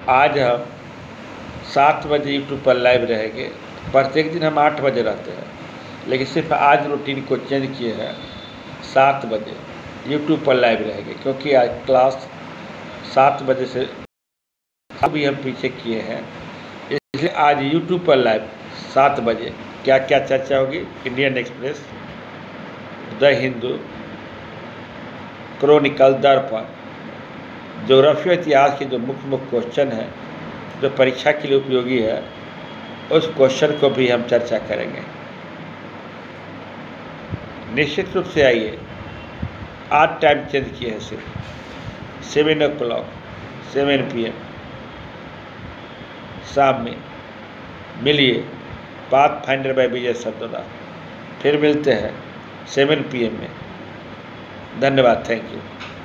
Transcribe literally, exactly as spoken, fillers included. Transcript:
आज हम सात बजे यूट्यूब पर लाइव रहेंगे। प्रत्येक दिन हम आठ बजे रहते हैं, लेकिन सिर्फ आज रूटीन को चेंज किए हैं। सात बजे यूट्यूब पर लाइव रहेंगे, क्योंकि आज क्लास सात बजे से भी हम पीछे किए हैं, इसलिए आज यूट्यूब पर लाइव सात बजे क्या क्या चर्चा होगी। Indian Express, the Hindu, Chronicle, Darpan, geography इतिहास के जो मुख्य मुख्य क्वेश्चन हैं जो परीक्षा के लिए उपयोगी है, उस क्वेश्चन को भी हम चर्चा करेंगे। निश्चित रूप से आइए, आज टाइम चेंज किए हैं, सिर्फ seven o'clock seven P M शाम में मिलिए path finder by Vijay Sardoda. फिर मिलते हैं सेवन पी एम में। धन्यवाद, थैंक यू।